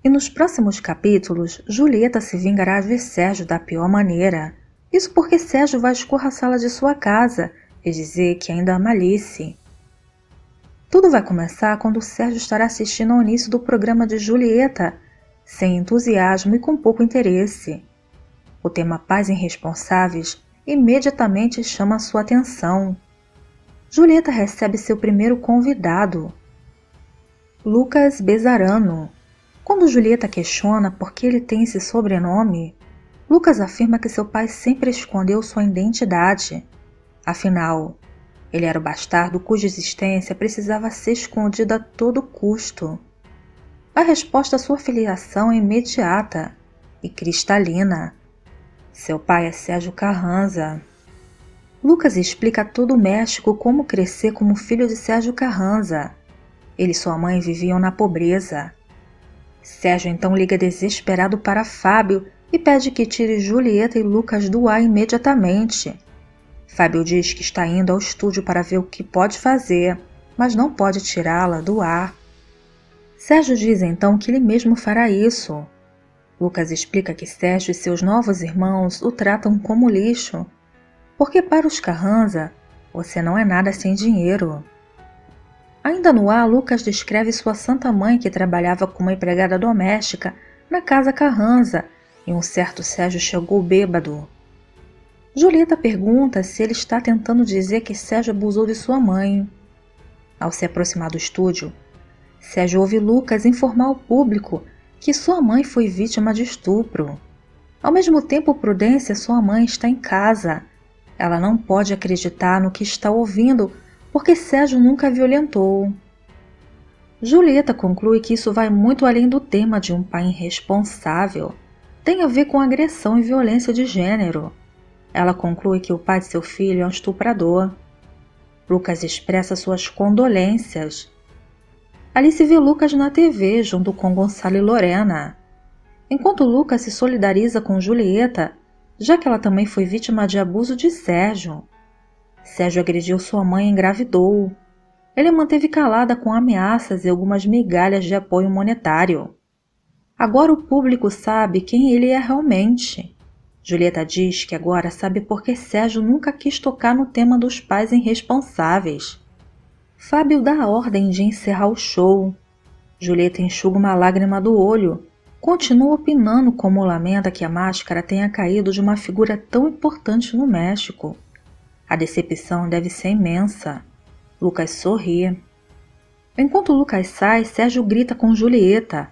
E nos próximos capítulos, Julieta se vingará de Sérgio da pior maneira. Isso porque Sérgio vai escorraçá-la de sua casa e dizer que ainda há malícia. Tudo vai começar quando Sérgio estará assistindo ao início do programa de Julieta, sem entusiasmo e com pouco interesse. O tema Pais Irresponsáveis imediatamente chama sua atenção. Julieta recebe seu primeiro convidado, Lucas Bezarano. Quando Julieta questiona por que ele tem esse sobrenome, Lucas afirma que seu pai sempre escondeu sua identidade. Afinal, ele era o bastardo cuja existência precisava ser escondida a todo custo. A resposta à sua filiação é imediata e cristalina. Seu pai é Sérgio Carranza. Lucas explica a todo o México como crescer como filho de Sérgio Carranza. Ele e sua mãe viviam na pobreza. Sérgio então liga desesperado para Fábio e pede que tire Julieta e Lucas do ar imediatamente. Fábio diz que está indo ao estúdio para ver o que pode fazer, mas não pode tirá-la do ar. Sérgio diz então que ele mesmo fará isso. Lucas explica que Sérgio e seus novos irmãos o tratam como lixo, porque para os Carranza, você não é nada sem dinheiro. Ainda no ar, Lucas descreve sua santa mãe que trabalhava como empregada doméstica na casa Carranza e um certo Sérgio chegou bêbado. Julieta pergunta se ele está tentando dizer que Sérgio abusou de sua mãe. Ao se aproximar do estúdio, Sérgio ouve Lucas informar ao público que sua mãe foi vítima de estupro. Ao mesmo tempo, Prudência, sua mãe, está em casa. Ela não pode acreditar no que está ouvindo porque Sérgio nunca a violentou. Julieta conclui que isso vai muito além do tema de um pai irresponsável. Tem a ver com agressão e violência de gênero. Ela conclui que o pai de seu filho é um estuprador. Lucas expressa suas condolências. Alice vê Lucas na TV junto com Gonçalo e Lorena. Enquanto Lucas se solidariza com Julieta, já que ela também foi vítima de abuso de Sérgio. Sérgio agrediu sua mãe e engravidou. Ele a manteve calada com ameaças e algumas migalhas de apoio monetário. Agora o público sabe quem ele é realmente. Julieta diz que agora sabe por que Sérgio nunca quis tocar no tema dos pais irresponsáveis. Fábio dá a ordem de encerrar o show. Julieta enxuga uma lágrima do olho. Continua opinando como lamenta que a máscara tenha caído de uma figura tão importante no México. A decepção deve ser imensa. Lucas sorri. Enquanto Lucas sai, Sérgio grita com Julieta.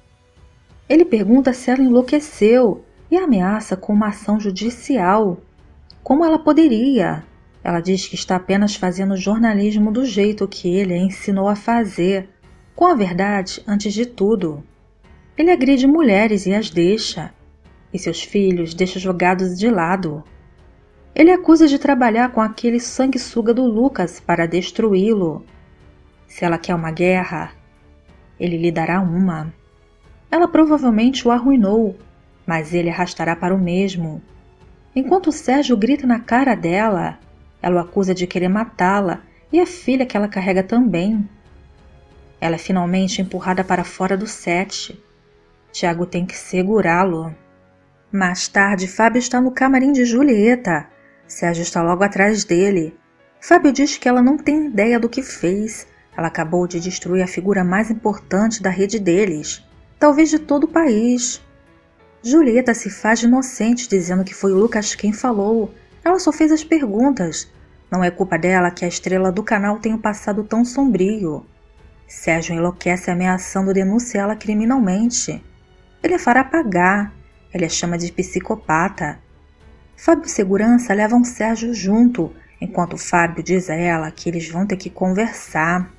Ele pergunta se ela enlouqueceu e ameaça com uma ação judicial. Como ela poderia? Ela diz que está apenas fazendo jornalismo do jeito que ele a ensinou a fazer, com a verdade antes de tudo. Ele agride mulheres e as deixa, e seus filhos deixa jogados de lado. Ele acusa de trabalhar com aquele sanguessuga do Lucas para destruí-lo. Se ela quer uma guerra, ele lhe dará uma. Ela provavelmente o arruinou, mas ele arrastará para o mesmo. Enquanto Sérgio grita na cara dela, ela o acusa de querer matá-la e a filha que ela carrega também. Ela é finalmente empurrada para fora do set. Tiago tem que segurá-lo. Mais tarde, Fábio está no camarim de Julieta. Sérgio está logo atrás dele. Fábio diz que ela não tem ideia do que fez. Ela acabou de destruir a figura mais importante da rede deles, talvez de todo o país. Julieta se faz de inocente, dizendo que foi Lucas quem falou. Ela só fez as perguntas. Não é culpa dela que a estrela do canal tenha um passado tão sombrio. Sérgio enlouquece ameaçando denunciá-la criminalmente. Ele a fará pagar. Ele a chama de psicopata. Fábio e segurança levam Sérgio junto, enquanto Fábio diz a ela que eles vão ter que conversar.